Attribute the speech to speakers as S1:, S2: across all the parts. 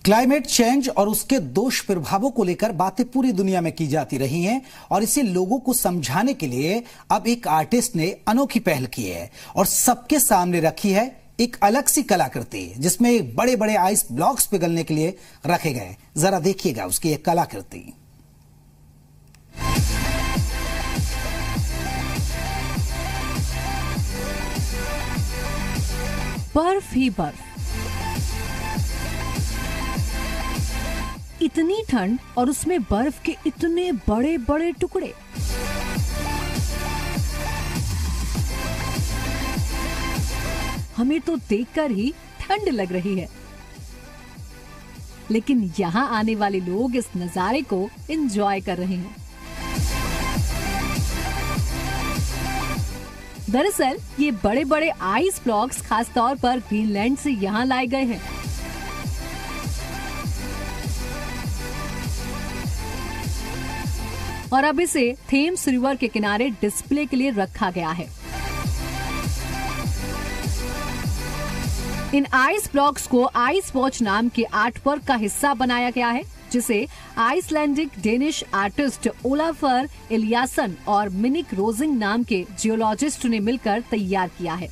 S1: Climate change और उसके दुष्प्रभावों को लेकर बातें पूरी दुनिया में की जाती रही हैं और इसे लोगों को समझाने के लिए अब एक आर्टिस्ट ने अनोखी पहल की है और सबके सामने रखी है एक अलग सी कलाकृति जिसमें बड़े बड़े आइस ब्लॉक्स पिघलने के लिए रखे गए। जरा देखिएगा उसकी एक कलाकृति।
S2: बर्फ ही बर्फ, इतनी ठंड और उसमें बर्फ के इतने बड़े बड़े टुकड़े। हमें तो देखकर ही ठंड लग रही है, लेकिन यहाँ आने वाले लोग इस नजारे को एंजॉय कर रहे हैं। दरअसल ये बड़े बड़े आइस ब्लॉक्स खासतौर पर ग्रीनलैंड से यहाँ लाए गए हैं। और अब इसे थेम्स रिवर के किनारे डिस्प्ले के लिए रखा गया है। इन आइस ब्लॉक्स को आइस वॉच नाम के आर्टवर्क का हिस्सा बनाया गया है, जिसे Icelandic Danish artist Olafur Eliasson और मिनिक रोजिंग नाम के जियोलॉजिस्ट ने मिलकर तैयार किया है।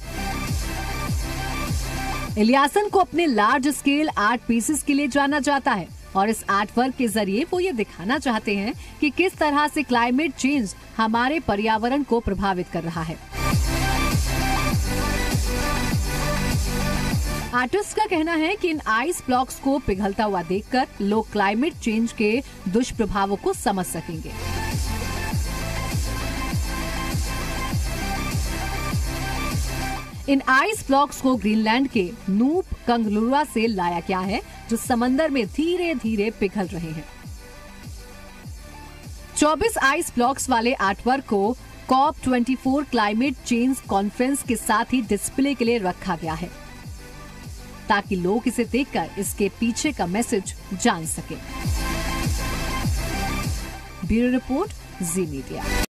S2: एलियासन को अपने लार्ज स्केल आर्ट पीसेस के लिए जाना जाता है और इस आर्टवर्क के जरिए वो ये दिखाना चाहते हैं कि किस तरह से क्लाइमेट चेंज हमारे पर्यावरण को प्रभावित कर रहा है। आर्टिस्ट का कहना है कि इन आइस ब्लॉक्स को पिघलता हुआ देखकर लोग क्लाइमेट चेंज के दुष्प्रभावों को समझ सकेंगे। इन आइस ब्लॉक्स को ग्रीनलैंड के नूप कंगलुरुआ से लाया गया है, जो समंदर में धीरे धीरे पिघल रहे हैं। 24 आइस ब्लॉक्स वाले आर्टवर्क को COP24 क्लाइमेट चेंज कॉन्फ्रेंस के साथ ही डिस्प्ले के लिए रखा गया है, ताकि लोग इसे देखकर इसके पीछे का मैसेज जान सकें। Bureau report, Zee media.